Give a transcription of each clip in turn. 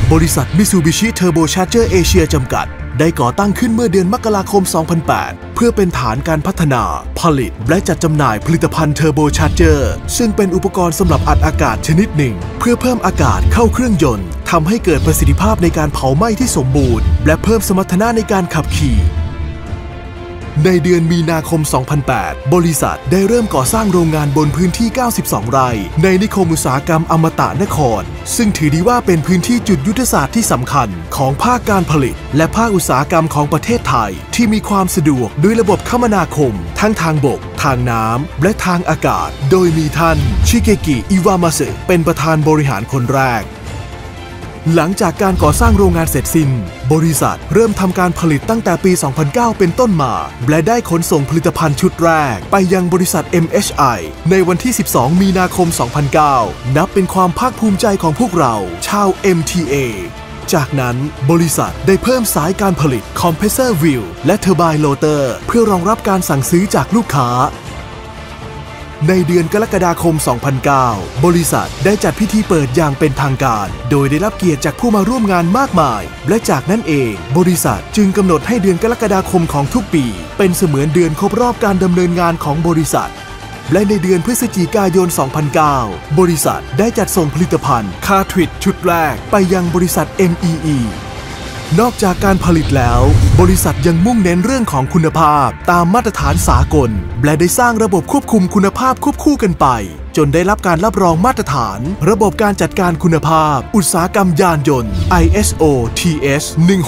บริษัทมิตซูบิชิเทอร์โบชาร์เจอร์เอเชียจำกัดได้ก่อตั้งขึ้นเมื่อเดือนมกราคม 2008 เพื่อเป็นฐานการพัฒนาผลิตและจัดจำหน่ายผลิตภัณฑ์เทอร์โบชาร์เจอร์ซึ่งเป็นอุปกรณ์สำหรับอัดอากาศชนิดหนึ่งเพื่อเพิ่มอากาศเข้าเครื่องยนต์ทำให้เกิดประสิทธิภาพในการเผาไหม้ที่สมบูรณ์และเพิ่มสมรรถนะในการขับขี่ในเดือนมีนาคม 2008 บริษัทได้เริ่มก่อสร้างโรงงานบนพื้นที่ 92 ไร่ในนิคมอุตสาหกรรมอมตะนครซึ่งถือได้ว่าเป็นพื้นที่จุดยุทธศาสตร์ที่สำคัญของภาคการผลิตและภาคอุตสาหกรรมของประเทศไทยที่มีความสะดวกด้วยระบบคมนาคมทั้งทางบกทางน้ำและทางอากาศโดยมีท่านชิเกกิ อิวามาสึเป็นประธานบริหารคนแรกหลังจากการก่อสร้างโรงงานเสร็จสิ้นบริษัทเริ่มทำการผลิตตั้งแต่ปี 2009 เป็นต้นมาและได้ขนส่งผลิตภัณฑ์ชุดแรกไปยังบริษัท MHI ในวันที่ 12 มีนาคม 2009 นับเป็นความภาคภูมิใจของพวกเราชาว MTA จากนั้นบริษัทได้เพิ่มสายการผลิต Compressor Wheel และ Turbine Rotor เพื่อรองรับการสั่งซื้อจากลูกค้าในเดือนกรกฎาคม 2009 บริษัทได้จัดพิธีเปิดอย่างเป็นทางการโดยได้รับเกียรติจากผู้มาร่วมงานมากมายและจากนั้นเองบริษัทจึงกำหนดให้เดือนกรกฎาคมของทุกปีเป็นเสมือนเดือนครบรอบการดำเนินงานของบริษัทและในเดือนพฤศจิกายน 2009 บริษัทได้จัดส่งผลิตภัณฑ์คาร์ทริดชุดแรกไปยังบริษัท MEEนอกจากการผลิตแล้วบริษัทยังมุ่งเน้นเรื่องของคุณภาพตามมาตรฐานสากลและได้สร้างระบบควบคุมคุณภาพควบคู่กันไปจนได้รับการรับรองมาตรฐานระบบการจัดการคุณภาพอุตสาหกรรมยานยนต์ ISO TS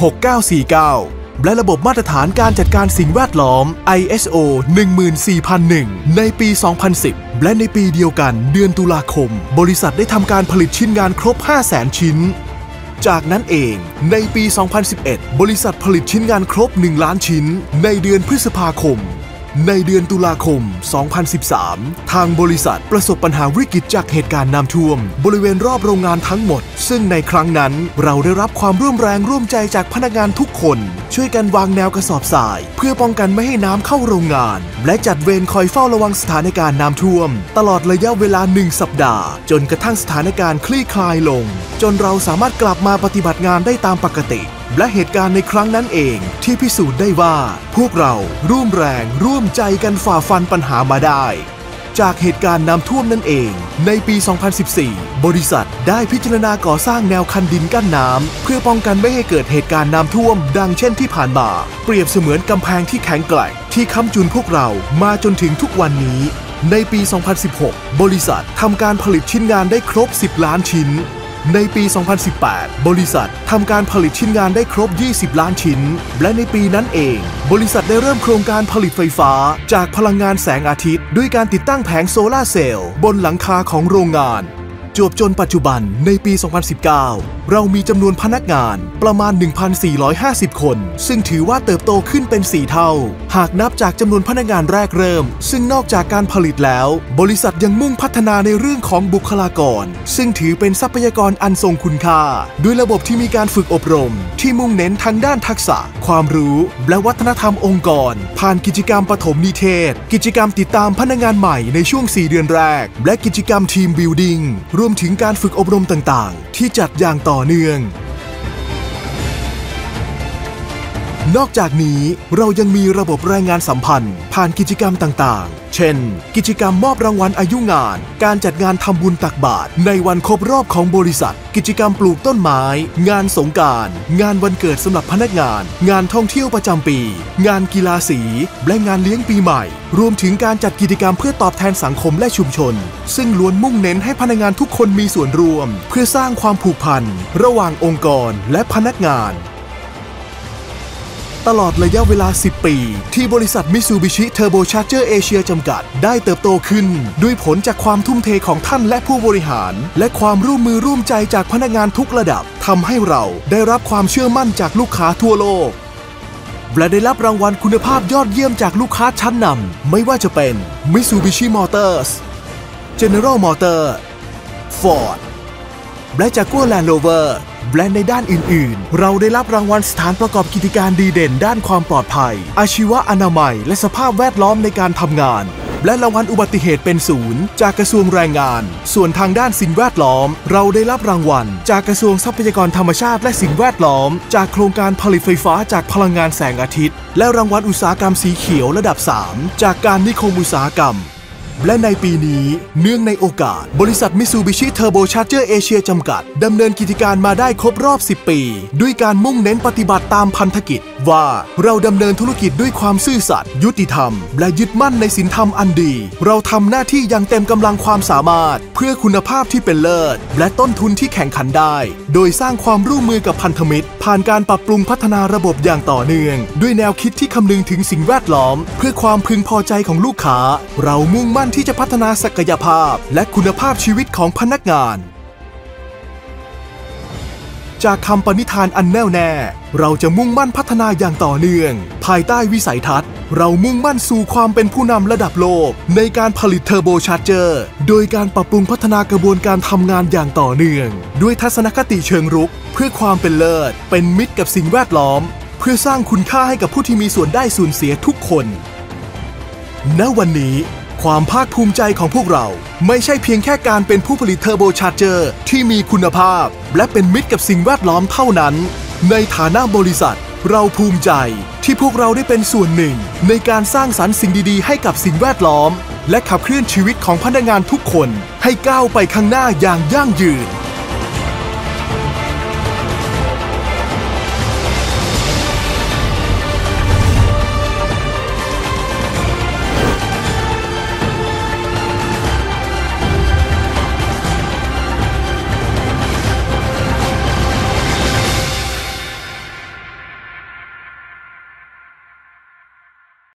16949และระบบมาตรฐานการจัดการสิ่งแวดล้อม ISO 14001ในปี 2010 และในปีเดียวกันเดือนตุลาคมบริษัทได้ทำการผลิตชิ้นงานครบ 500,000 ชิ้นจากนั้นเองในปี 2011 บริษัทผลิตชิ้นงานครบ 1 ล้านชิ้นในเดือนพฤษภาคมในเดือนตุลาคม 2013 ทางบริษัทประสบปัญหาวิกฤตจากเหตุการณ์น้ำท่วมบริเวณรอบโรงงานทั้งหมดซึ่งในครั้งนั้นเราได้รับความร่วมแรงร่วมใจจากพนักงานทุกคนช่วยกันวางแนวกระสอบทรายเพื่อป้องกันไม่ให้น้ำเข้าโรงงานและจัดเวรคอยเฝ้าระวังสถานการณ์น้ำท่วมตลอดระยะเวลา1 สัปดาห์จนกระทั่งสถานการณ์คลี่คลายลงจนเราสามารถกลับมาปฏิบัติงานได้ตามปกติและเหตุการณ์ในครั้งนั้นเองที่พิสูจน์ได้ว่าพวกเราร่วมแรงร่วมใจกันฝ่าฟันปัญหามาได้จากเหตุการณ์น้ำท่วมนั่นเองในปี 2014 บริษัทได้พิจารณาก่อสร้างแนวคันดินกั้นน้ำเพื่อป้องกันไม่ให้เกิดเหตุการณ์น้ำท่วมดังเช่นที่ผ่านมาเปรียบเสมือนกำแพงที่แข็งแกร่งที่ค้ำจุนพวกเรามาจนถึงทุกวันนี้ในปี 2016 บริษัททำการผลิตชิ้นงานได้ครบ 10 ล้านชิ้นในปี 2018 บริษัททำการผลิตชิ้นงานได้ครบ 20 ล้านชิ้นและในปีนั้นเองบริษัทได้เริ่มโครงการผลิตไฟฟ้าจากพลังงานแสงอาทิตย์ด้วยการติดตั้งแผงโซลาร์เซลล์บนหลังคาของโรงงานจวบจนปัจจุบันในปี 2019 เรามีจำนวนพนักงานประมาณ 1,450 คนซึ่งถือว่าเติบโตขึ้นเป็น 4 เท่าหากนับจากจำนวนพนักงานแรกเริ่มซึ่งนอกจากการผลิตแล้วบริษัทยังมุ่งพัฒนาในเรื่องของบุคลากรซึ่งถือเป็นทรัพยากรอันทรงคุณค่าด้วยระบบที่มีการฝึกอบรมที่มุ่งเน้นทางด้านทักษะความรู้และวัฒนธรรมองค์กรผ่านกิจกรรมปฐมนิเทศกิจกรรมติดตามพนักงานใหม่ในช่วง 4 เดือนแรกและกิจกรรมทีมบิลดิ้งรวมถึงการฝึกอบรมต่างๆที่จัดอย่างต่อเนื่องนอกจากนี้เรายังมีระบบรายงานสัมพันธ์ผ่านกิจกรรมต่างๆเช่นกิจกรรมมอบรางวัลอายุงานการจัดงานทำบุญตักบาตรในวันครบรอบของบริษัทกิจกรรมปลูกต้นไม้งานสงกรานต์งานวันเกิดสำหรับพนักงานงานท่องเที่ยวประจำปีงานกีฬาสีและงานเลี้ยงปีใหม่รวมถึงการจัดกิจกรรมเพื่อตอบแทนสังคมและชุมชนซึ่งล้วนมุ่งเน้นให้พนักงานทุกคนมีส่วนร่วมเพื่อสร้างความผูกพันระหว่างองค์กรและพนักงานตลอดระยะเวลา 10 ปีที่บริษัทมิตซูบิชิเทอร์โบชาร์เจอร์เอเชียจำกัดได้เติบโตขึ้นด้วยผลจากความทุ่มเทของท่านและผู้บริหารและความร่วมมือร่วมใจจากพนักงานทุกระดับทำให้เราได้รับความเชื่อมั่นจากลูกค้าทั่วโลกและได้รับรางวัลคุณภาพยอดเยี่ยมจากลูกค้าชั้นนำไม่ว่าจะเป็น Mitsubishi Motors General Motors Ford และ Jaguar Land Roverและในด้านอื่นๆเราได้รับรางวัลสถานประกอบกิจการดีเด่นด้านความปลอดภัยอาชีวะอนามัยและสภาพแวดล้อมในการทำงานและรางวัลอุบัติเหตุเป็นศูนย์จากกระทรวงแรงงานส่วนทางด้านสิ่งแวดล้อมเราได้รับรางวัลจากกระทรวงทรัพยากรธรรมชาติและสิ่งแวดล้อมจากโครงการผลิตไฟฟ้าจากพลังงานแสงอาทิตย์และรางวัลอุตสาหกรรมสีเขียวระดับ 3จากการนิคมอุตสาหกรรมและในปีนี้เนื่องในโอกาสบริษัทมิตซูบิชิเทอร์โบชาร์เจอร์เอเชียจำกัดดำเนินกิจการมาได้ครบรอบ10 ปีด้วยการมุ่งเน้นปฏิบัติตามพันธกิจว่าเราดำเนินธุรกิจด้วยความซื่อสัตย์ยุติธรรมและยึดมั่นในศีลธรรมอันดีเราทำหน้าที่อย่างเต็มกำลังความสามารถเพื่อคุณภาพที่เป็นเลิศและต้นทุนที่แข่งขันได้โดยสร้างความร่วมมือกับพันธมิตรผ่านการปรับปรุงพัฒนาระบบอย่างต่อเนื่องด้วยแนวคิดที่คำนึงถึงสิ่งแวดล้อมเพื่อความพึงพอใจของลูกค้าเรามุ่งมั่นที่จะพัฒนาศักยภาพและคุณภาพชีวิตของพนักงานจากคำปณิธานอันแน่วแน่เราจะมุ่งมั่นพัฒนาอย่างต่อเนื่องภายใต้วิสัยทัศน์เรามุ่งมั่นสู่ความเป็นผู้นำระดับโลกในการผลิตเทอร์โบชาร์เจอร์โดยการปรับปรุงพัฒนากระบวนการทำงานอย่างต่อเนื่องด้วยทัศนคติเชิงรุกเพื่อความเป็นเลิศเป็นมิตรกับสิ่งแวดล้อมเพื่อสร้างคุณค่าให้กับผู้ที่มีส่วนได้ส่วนเสียทุกคนณวันนี้ความภาคภูมิใจของพวกเราไม่ใช่เพียงแค่การเป็นผู้ผลิตเทอร์โบชาร์เจอร์ที่มีคุณภาพและเป็นมิตรกับสิ่งแวดล้อมเท่านั้นในฐานะบริษัทเราภูมิใจที่พวกเราได้เป็นส่วนหนึ่งในการสร้างสรรค์สิ่งดีๆให้กับสิ่งแวดล้อมและขับเคลื่อนชีวิตของพนักงานทุกคนให้ก้าวไปข้างหน้าอย่างยั่งยืน